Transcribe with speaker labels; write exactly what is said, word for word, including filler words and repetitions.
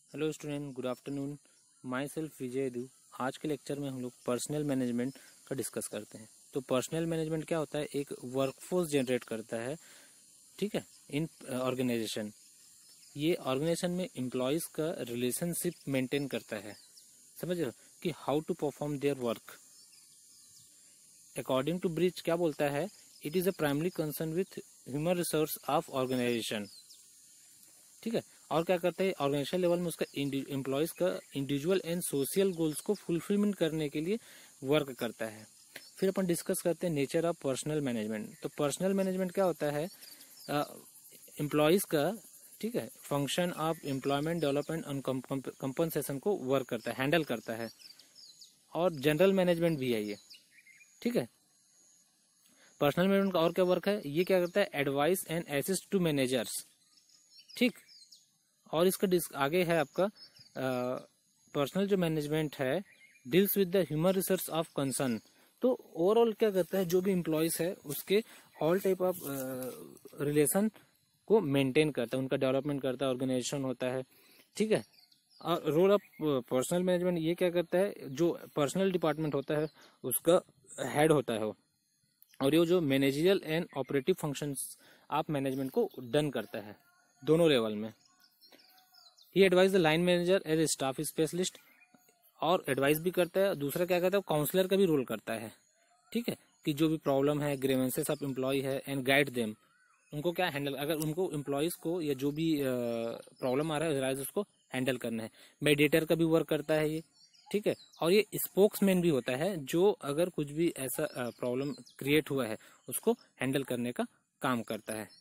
Speaker 1: Hello student, good afternoon. Myself Vijay Yadu. आज के lecture में हम लोग पर्सनल मैनेजमेंट का डिस्कस करते हैं। तो पर्सनल मैनेजमेंट क्या होता है? एक वर्कफोर्स जनरेट करता है, ठीक है, इन ऑर्गेनाइजेशन। ये ऑर्गेनाइजेशन में एम्प्लॉयज का रिलेशनशिप मेंटेन करता है, समझ रहे हो, कि how to perform their work. According to Brech क्या बोलता है? It is a primary concern with human resource of organisation, ठीक है। और क्या करता है? ऑर्गेनाइजेशन लेवल में उसका एम्प्लॉयज का इंडिविजुअल एंड सोशल गोल्स को फुलफिलमेंट करने के लिए वर्क करता है। फिर अपन डिस्कस करते हैं नेचर ऑफ पर्सनल मैनेजमेंट। तो पर्सनल मैनेजमेंट क्या होता है? एम्प्लॉयज का, ठीक है, function of employment development and compensation को वर्क करता है, हैंडल करता है। और जनरल मैनेजमेंट भी है ये, ठीक है। पर्सनल मैनेजमेंट का और क्या वर्क है? ये क्या करता है? Advice and assist to managers, ठीक। और इसका आगे है आपका पर्सनल जो मैनेजमेंट है deals with the human resource of concern. तो ओवरऑल क्या करता है? जो भी एम्प्लॉयज है उसके ऑल टाइप ऑफ रिलेशन को मेंटेन करता है, उनका डेवलपमेंट करता है, ऑर्गेनाइजेशन होता है, ठीक है। और रोल ऑफ पर्सनल मैनेजमेंट ये क्या करता है? जो पर्सनल डिपार्टमेंट होता है उसका हेड होता है वो, और ये जो managerial and operative functions of management को डन करता है दोनों लेवल में। He advise the line manager as a staff specialist, और एडवाइस भी करता है। दूसरा क्या करता है? काउंसलर का भी रोल करता है, ठीक है, कि जो भी प्रॉब्लम है, ग्रीवेंसेस ऑफ एम्प्लॉय है, एंड गाइड देम, उनको क्या हैंडल, अगर उनको एम्प्लॉयज को या जो भी प्रॉब्लम आ रहा है उसको हैंडल करना है। मेडिएटर का भी वर्क करता है ये, ठीक है। और ये स्पोक्समैन भी होता है, जो अगर कुछ भी ऐसा प्रॉब्लम क्रिएट हुआ है उसको हैंडल करने का काम करता है।